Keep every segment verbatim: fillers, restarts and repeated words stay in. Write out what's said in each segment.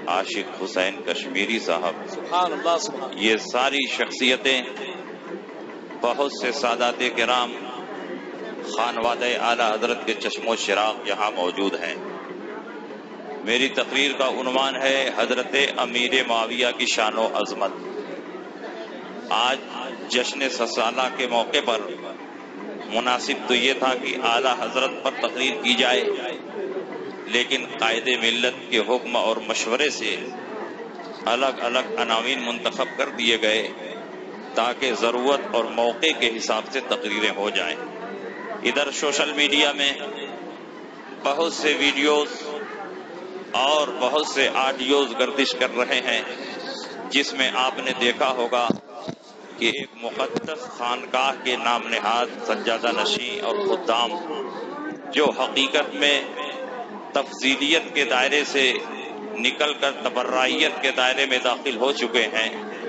عاشق حسین کشمیری صاحب، سبحان اللہ سبحان اللہ۔ یہ ساری شخصیتیں، بہت سے سادات کرام، خانوادہ اعلیٰ حضرت کے چشم و چراغ یہاں موجود ہیں۔ میری تقریر کا عنوان ہے حضرت امیر معاویہ کی شان و عظمت۔ آج جشن سالہ کے موقع پر مناسب تو یہ تھا کہ اعلیٰ حضرت پر تقریر کی جائے، لیکن قائد ملت کے حکم اور مشورے سے الگ الگ عناوین منتخب کر دیے گئے تاکہ ضرورت اور موقع کے حساب سے تقریریں ہو جائیں۔ ادھر سوشل میڈیا میں بہت سے ویڈیوز اور بہت سے آڈیوز گردش کر رہے ہیں، جس میں آپ نے دیکھا ہوگا کہ ایک مقدس خانقاہ کے نام نہاد سجادہ نشین اور خدام، جو حقیقت میں تفضیلیت کے دائرے سے نکل کر تبرعیت کے دائرے میں داخل ہو چکے ہیں،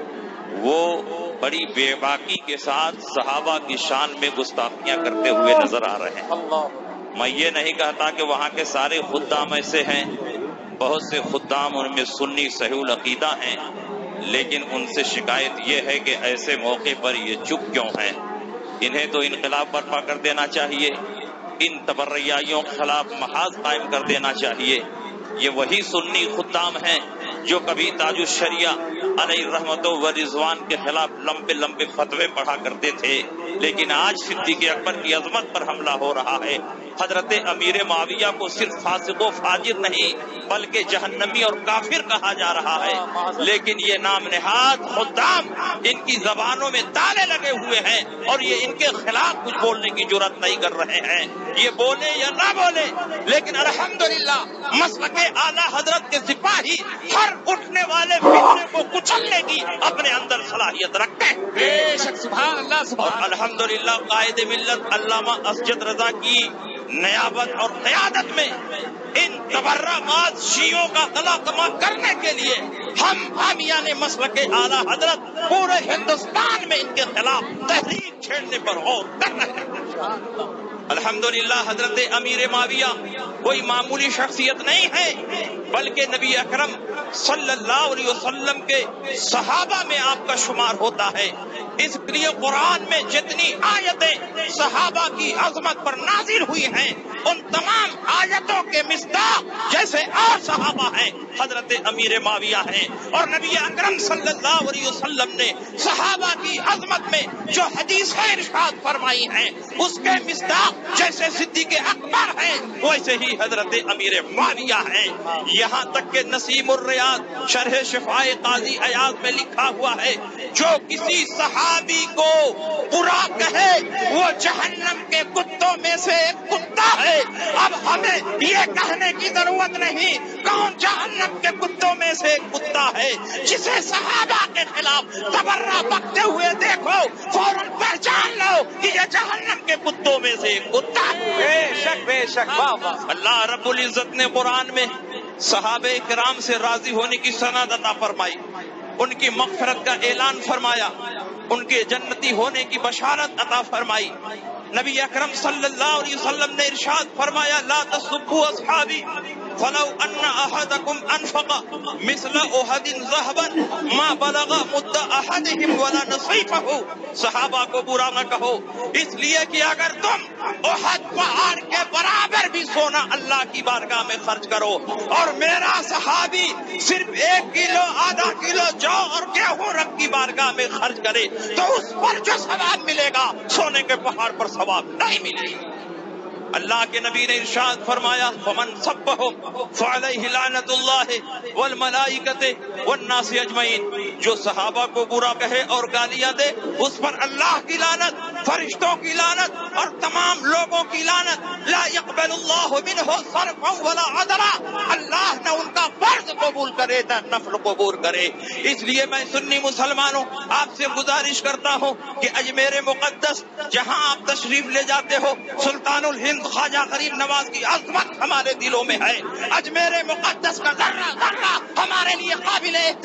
وہ بڑی بے باکی کے ساتھ صحابہ کی شان میں گستاخیاں کرتے ہوئے نظر آ رہے ہیں۔ میں یہ نہیں کہتا کہ وہاں کے سارے خدام ایسے ہیں، بہت سے خدام ان میں سنی صحیح العقیدہ ہیں، لیکن ان سے شکایت یہ ہے کہ ایسے موقع پر یہ چپ کیوں ہیں؟ انہیں تو انقلاب برپا کر دینا چاہیے، ان تبرعیوں کے خلاف محاذ قائم کر دینا چاہیے۔ یہ وہی سنی خدام ہیں جو کبھی تاج الشریعہ علیہ رحمت و رضوان کے خلاف لمبے لمبے فتوے پڑھا کرتے تھے، لیکن آج صدیق اکبر کی عظمت پر حملہ ہو رہا ہے۔ حضرت امیر معاویہ کو صرف فاسق و فاجر نہیں بلکہ جہنمی اور کافر کہا جا رہا ہے، لیکن یہ نام نہاد خدام، ان کی زبانوں میں تالے لگے ہوئے ہیں اور یہ ان کے خلاف کچھ بولنے کی جرات نہیں کر رہے ہیں۔ یہ بولے یا نہ بولے، لیکن الحمدللہ مسلک اعلیٰ حضرت کے سپاہی ہر اٹھنے والے فتنے کو کچلنے کی اپنے اندر صلاحیت رکھتے ہیں۔ بے شک سبحان اللہ سبحان اور الحمدللہ قائد ملت علامہ اسجد رضا کی نیابت اور قیادت میں ان تبرعات شیعوں کا گلا کما کرنے کے لیے ہم حامیان مسلک اعلیٰ حضرت پورے ہندوستان میں ان کے خلاف تحریک چھیڑنے پر غور کر رہے ہیں۔ الحمدللہ حضرت امیر معاویہ کوئی معمولی شخصیت نہیں ہے، بلکہ نبی اکرم صلی اللہ علیہ وسلم کے صحابہ میں آپ کا شمار ہوتا ہے۔ اس لیے قرآن میں جتنی آیتیں صحابہ کی عظمت پر نازل ہوئی ہیں، ان تمام آیتوں کے مصداق جیسے اور صحابہ ہیں حضرت امیر معاویہ ہیں، اور نبی اکرم صلی اللہ علیہ وسلم نے صحابہ کی عظمت میں جو حدیثیں ارشاد فرمائی ہیں اس کے مصداق جیسے صدیق اکبر ہیں ویسے ہی حضرت امیر معاویہ ہیں۔ یہاں تک کہ نسیم الریاض شرح شفائے قاضی ایاز میں لکھا ہوا ہے، جو کسی صحابی کو برا کہے وہ جہنم کے کتوں میں سے ایک کتا ہے۔ اب ہمیں یہ کہنے کی ضرورت نہیں کون جہنم کے کتوں میں سے ایک کتا ہے، جسے صحابہ کے خلاف تبرع بکتے ہوئے دیکھو فوراً پہچان لو کہ یہ جہنم کے کتوں میں سے ایک کتا ہے۔ بے شک بے شک واہ واہ۔ اللہ رب العزت نے قرآن میں صحابہ کرام سے راضی ہونے کی سند عطا فرمائی، ان کی مغفرت کا اعلان فرمایا، ان کے جنتی ہونے کی بشارت عطا فرمائی۔ نبی اکرم صلی اللہ علیہ وسلم نے ارشاد فرمایا لا تسبوا اصحابی فلو ان احدکم انفق مثل احد ذهبا ما بلغ مد احدهم ولا نصیفه۔ صحابہ کو برا نہ کہو، اس لیے کہ اگر تم احد پہاڑ کے برابر بھی سونا اللہ کی بارگاہ میں خرچ کرو اور میرا صحابی صرف ایک کلو آدھا کلو جو اور گیہوں رب کی بارگاہ میں خرچ کرے تو اس پر جو ثواب ملے گا سونے کے پہاڑ پر ثواب نہیں ملے گا۔ اللہ کے نبی نے ارشاد فرمایا فمن سبهم فعليه لعنت اللہ والملائکۃ والناس اجمعین، جو صحابہ کو برا کہے اور گالیاں دے اس پر اللہ کی لعنت، فرشتوں کی لعنت اور تمام لوگوں کی لعنت۔ لا يقبل اللہ منہ صرفا ولا عدلا، اللہ نہ ان کا فرض قبول کرے نہ نفل قبول کرے۔ اس لیے میں سنی مسلمانوں آپ سے گزارش کرتا ہوں کہ اجمیر مقدس جہاں آپ تشریف لے جاتے ہو، سلطان الہند خواجہ غریب نواز کی عظمت ہمارے دلوں میں ہے، اجمیر مقدس کا ذرہ ذرہ ہمارے لیے قابل احترام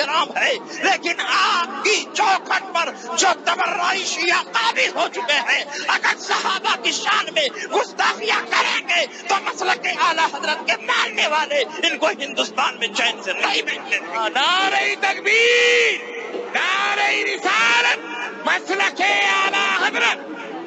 کرام ہے، لیکن آپ کی چوکھٹ پر جو تبرعی شیعہ قابض ہو چکے ہیں، اگر صحابہ کی شان میں گستاخیاں کریں گے تو مسلک اعلیٰ حضرت کے ماننے والے ان کو ہندوستان میں چین سے نہیں بیٹھنے دیں گے۔ نعرہ تکبیر، نعرہ رسالت، مسلک اعلیٰ حضرت۔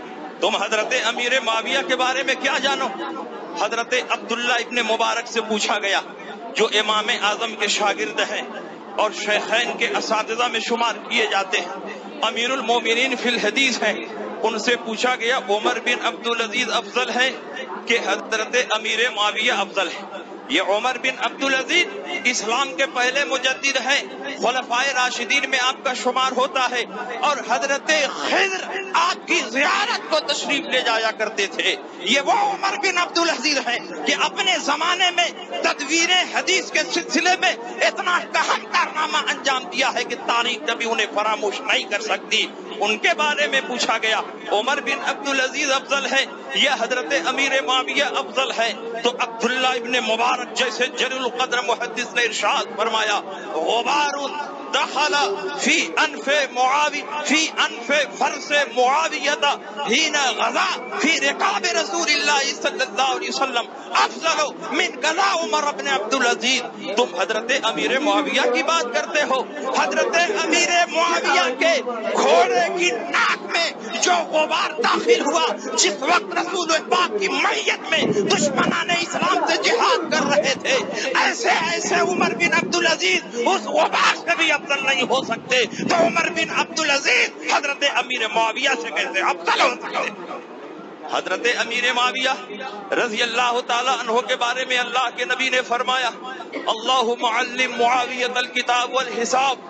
تم حضرت امیر معاویہ کے بارے میں کیا جانو؟ حضرت عبداللہ ابن مبارک سے پوچھا گیا، جو امام اعظم کے شاگرد ہیں اور شیخین کے اساتذہ میں شمار کیے جاتے ہیں، امیر المومنین فی الحدیث ہیں، ان سے پوچھا گیا عمر بن عبدالعزیز افضل ہے کہ حضرت امیر معاویہ افضل ہے؟ یہ عمر بن عبدالعزیز اسلام کے پہلے مجدد ہیں، خلفائے راشدین میں آپ کا شمار ہوتا ہے، اور حضرت خضر آپ کی زیارت کو تشریف لے جایا کرتے تھے۔ یہ وہ عمر بن عبدالعزیز ہیں کہ اپنے زمانے میں تدویر حدیث کے سلسلے میں اتنا اہم کارنامہ انجام دیا ہے کہ تاریخ کبھی انہیں فراموش نہیں کر سکتی۔ ان کے بارے میں پوچھا گیا، عمر بن عبدالعزیز افضل ہے یا حضرت امیر معاویہ افضل ہے؟ تو عبداللہ ابن مبارک جیسے جلیل القدر محدث نے ارشاد فرمایا، غبار دخل فی انف معاوی فی انف فرس معاویہ حین غزا فی رکاب رسول اللہ صلی اللہ علیہ وسلم افضل من غزا عمر بن عبدالعزیز۔ تم حضرت امیر معاویہ کی بات کرتے ہو، حضرت امیر معاویہ کے گھوڑے کی ناک میں جو غبار داخل ہوا جس وقت رسول پاک کی معیت میں دشمنان اسلام سے جہاد کر رہے تھے، ایسے ایسے عمر بن عبدالعزیز اس غبار سے بھی افضل نہیں ہو سکتے، تو عمر بن عبدالعزیز حضرت امیر معاویہ سے کیسے افضل ہو سکتے؟ حضرت امیر معاویہ رضی اللہ تعالی عنہ کے بارے میں اللہ کے نبی نے فرمایا، اللہم علم معاویہ الکتاب والحساب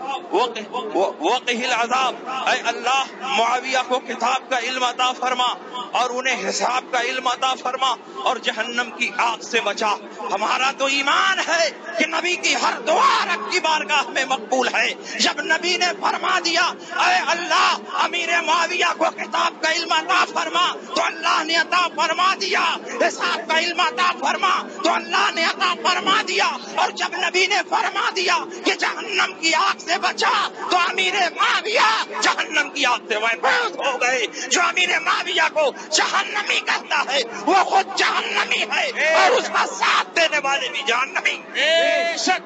وقہ العذاب، اے اللہ معاویہ کو کتاب کا علم عطا فرما اور انہیں حساب کا علم عطا فرما اور جہنم کی آگ سے بچا۔ ہمارا تو ایمان ہے کہ نبی کی ہر دعا رب کی بارگاہ میں مقبول ہے۔ جب نبی نے فرما دیا اے اللہ امیر معاویہ کو کتاب کا علم عطا فرما تو اللہ نے عطا فرما دیا، حساب کا علم عطا فرما تو اللہ نے عطا فرما دیا، اور جب نبی نے فرما دیا کہ جہنم کی آگ سے بچا تو امیر معاویہ جہنم کی آگ سے محفوظ ہو گئے۔ جو امیر معاویہ کو جہنمی کہتا ہے وہ خود جہنمی ہے اور اس کا ساتھ دینے والے بھی جہنمی۔ بے شک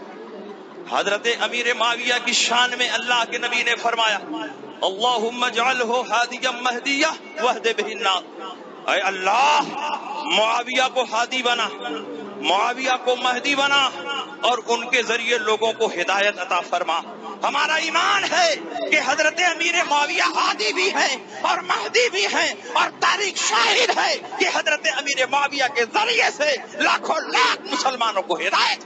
حضرت امیر معاویہ کی شان میں اللہ کے نبی نے فرمایا، اللہم اجعلہ ہادیا مہدیہ واہد بہ الناس، اے اللہ معاویہ کو ہادی بنا، معاویہ کو مہدی بنا اور ان کے ذریعے لوگوں کو ہدایت عطا فرما۔ ہمارا ایمان ہے کہ حضرت امیر معاویہ ہادی بھی ہیں اور مہدی بھی ہیں، اور تاریخ شاہد ہے کہ حضرت امیر معاویہ کے ذریعے سے لاکھوں لاکھ مسلمانوں کو ہدایت۔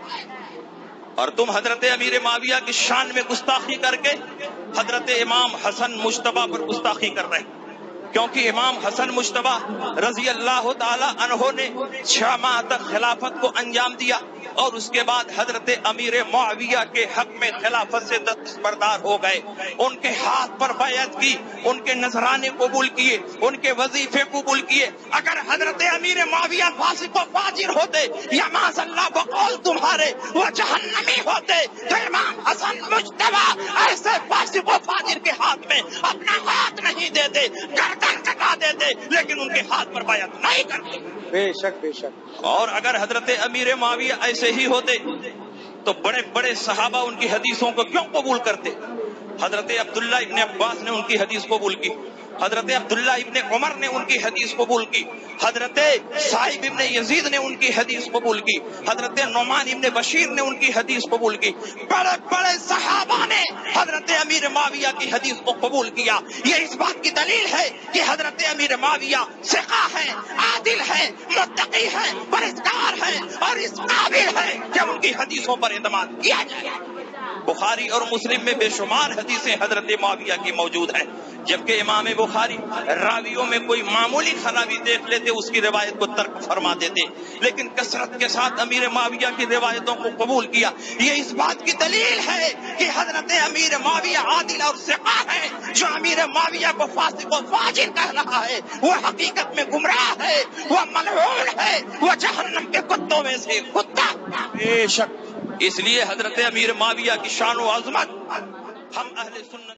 اور تم حضرت امیر معاویہ کی شان میں گستاخی کر کے حضرت امام حسن مجتبیٰ پر گستاخی کر رہے ہیں، کیونکہ امام حسن مجتبیٰ رضی اللہ تعالی عنہ نے چھ ماہ تک خلافت کو انجام دیا اور اس کے بعد حضرت امیر معاویہ کے حق میں خلافت سے دستبردار ہو گئے، ان کے ہاتھ پر بیعت کی، ان کے نذرانے قبول کیے، ان کے وظیفے قبول کیے۔ اگر حضرت امیر معاویہ فاسق و فاجر ہوتے یا معاذ اللہ بقول تمہارے وہ جہنمی ہوتے تو امام حسن مجتبیٰ ایسے فاسق و فاجر کے ہاتھ میں اپنا ہاتھ نہیں دیتے، گردن کٹا دیتے، لیکن ان کے ہاتھ پر بیعت نہیں کرتے۔ بے شک بے شک اور اگر حضرت امیر معاویہ ایسے ہی ہوتے تو بڑے بڑے صحابہ ان کی حدیثوں کو کیوں قبول کرتے؟ حضرت عبداللہ ابن عباس نے ان کی حدیث قبول کی، حضرت عبداللہ ابن عمر نے ان کی حدیث قبول کی، حضرت صائب ابن یزید نے ان کی حدیث قبول کی، حضرت نعمان ابن بشیر نے ان کی حدیث قبول کی، بڑے بڑے صحابہ نے حضرت امیر معاویہ کی حدیث کو قبول کیا۔ یہ اس بات کی دلیل ہے کہ حضرت امیر معاویہ ثقہ ہیں، عادل ہیں، متقی ہیں، پرہیزگار ہیں اور اس قابل ہیں کہ ان کی حدیثوں پر اعتماد کیا جائے۔ بخاری اور مسلم میں بے شمار حدیثیں حضرت معاویہ کی موجود ہیں، جبکہ امام بخاری راویوں میں کوئی معمولی خرابی دیکھ لیتے اس کی روایت کو ترک فرما دیتے، لیکن کثرت کے ساتھ امیر معاویہ کی روایتوں کو قبول کیا۔ یہ اس بات کی دلیل ہے کہ حضرت امیر معاویہ عادل اور ثقہ ہے۔ جو امیر معاویہ کو فاسق و فاجر کہہ رہا ہے وہ حقیقت میں گمراہ ہے، وہ ملعون ہے، وہ جہنم کے کتوں میں سے کتا۔ بے شک اس لیے حضرت امیر معاویہ کی شان و عظمت ہم اہل سنت